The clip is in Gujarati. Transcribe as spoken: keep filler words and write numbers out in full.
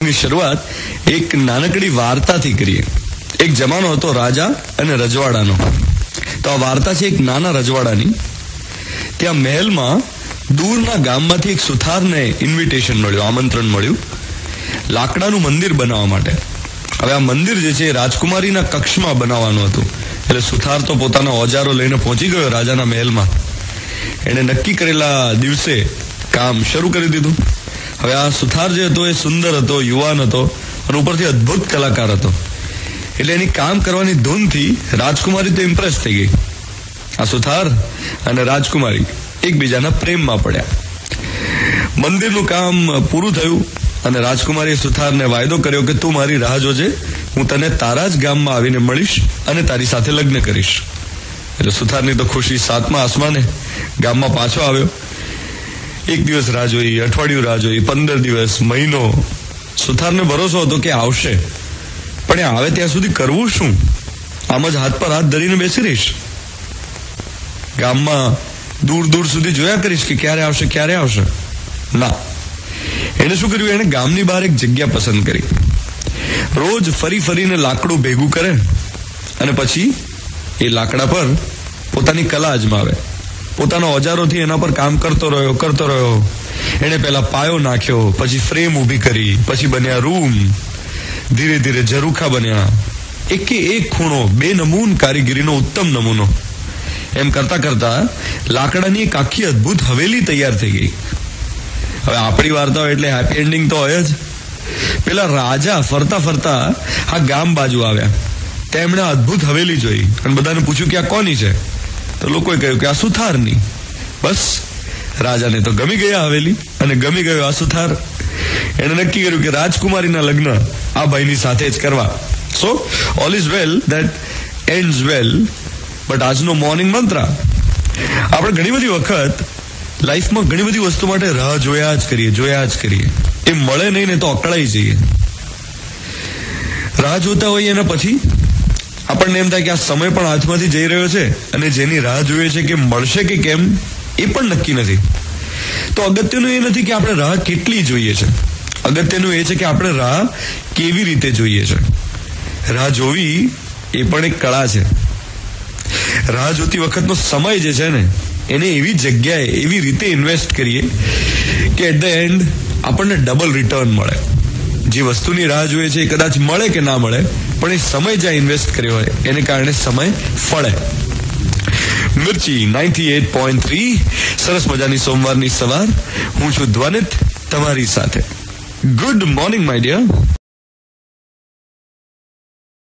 ની શરૂઆત એક નાનકડી વાર્તાથી કરીએ. એક જમાનો હતો રાજા અને રજવાડાનો. તો આ વાર્તા છે એક નાના રજવાડાની. ત્યાં મહેલમાં દૂરના ગામમાંથી એક સુથારને ઇન્વિટેશન મળ્યું, આમંત્રણ મળ્યું લાકડાનું મંદિર બનાવવા માટે. હવે આ મંદિર જે છે એ રાજકુમારીના કક્ષમાં બનાવવાનું હતું. એટલે સુથાર તો પોતાના ઓજારો લઈને પહોંચી ગયો રાજાના મહેલમાં. એને નક્કી કરેલા દિવસે કામ શરૂ કરી દીધું. હવે આ સુથાર જે હતો એ સુંદર હતો, યુવાન હતો અને ઉપરથી અદ્ભુત કલાકાર હતો. એટલે એની કામ કરવાની ધૂનથી રાજકુમારી તો ઇમ્પ્રેસ થઈ ગઈ. આ સુથાર અને રાજકુમારી એકબીજાના પ્રેમમાં પડ્યા. મંદિરનું કામ પૂરું થયું અને રાજકુમારીએ સુથારને વાયદો કર્યો કે તું મારી રાહ જોજે, હું તને તારા જ ગામમાં આવીને મળીશ અને તારી સાથે લગ્ન કરીશ. એટલે સુથારની તો ખુશી સાતમા આસમાને. ગામમાં પાછો આવ્યો. એક દિવસ રાહ જોઈ, અઠવાડિયું રાહ જોઈ, પંદર દિવસ, મહિનો. સુથારને ભરોસો હતો કે આવશે, પણ એ આવે ત્યાં સુધી કરવું શું? આમ જ હાથ પર હાથ ધરીને બેસી રહીશ? ગામમાં દૂર દૂર સુધી જોયા કરીશ કે ક્યારે આવશે ક્યારે આવશે? ના. એને શું કર્યું? એને ગામની બહાર એક જગ્યા પસંદ કરી. રોજ ફરી ફરીને લાકડું ભેગું કરે અને પછી એ લાકડા પર પોતાની કલા અજમાવે. પોતાના ઓજારોથી એના પર કામ કરતો રહ્યો કરતો રહ્યો એને પહેલા પાયો નાખ્યો, પછી ફ્રેમ ઊભી કરી, પછી બન્યા રૂમ, ધીરે ધીરે ઝરૂખા બન્યા. એકે એક ખૂણો બે નમૂન કારીગીરીનો ઉત્તમ નમૂનો. એમ કરતા કરતા લાકડાની એક આખી અદ્ભુત હવેલી તૈયાર થઈ ગઈ. હવે આપણી વાર્તાઓ એટલે હેપી એન્ડિંગ તો હોય જ. પેલા રાજા ફરતા ફરતા આ ગામ બાજુ આવ્યા. તેમણે અદ્ભુત હવેલી જોઈ અને બધાને પૂછ્યું કે આ કોની છે? તો લોકોએ કહ્યું કે આ સુથારની. બસ રાજાને તો ગમી ગયા હવેલી અને ગમી ગયો આ સુથાર. એને નક્કી કર્યું કે રાજકુમારીના લગ્ન આ ભાઈની સાથે જ કરવા. So all is well that ends well. But આજનો મોર્નિંગ મંત્ર, આપણે ઘણી બધી વખત લાઈફમાં ઘણી બધી વસ્તુ માટે રાહ જોયા જ કરીએ જોયા જ કરીએ એ મળે નહીં ને તો અકળાઈ જઈએ. રાહ જોતા હોઈએ એના પછી આપણને એમ થાય કે આ સમય પણ હાથમાંથી જઈ રહ્યો છે અને જેની રાહ જોઈએ છે કે મળશે કે કેમ એ પણ નક્કી નથી. તો અગત્યનું એ નથી કે આપણે રાહ કેટલી જોઈએ છે, અગત્યનું એ છે કે આપણે રાહ કેવી રીતે જોઈએ છે. રાહ જોવી એ પણ એક કળા છે. રાહ જોતી વખતનો સમય જે છે ને એને એવી જગ્યાએ એવી રીતે ઇન્વેસ્ટ કરીએ કે એટ ધ એન્ડ આપણને ડબલ રિટર્ન મળે. જે વસ્તુની રાહ જોઈએ છે એ કદાચ મળે કે ના મળે, પણ એ સમય જ્યાં ઇન્વેસ્ટ કર્યો હોય એને કારણે સમય ફળે. Mirchi ninety eight point three. સરસ મજાની સોમવારની સવાર. હું છું ધ્વનિત તમારી સાથે. Good morning my dear.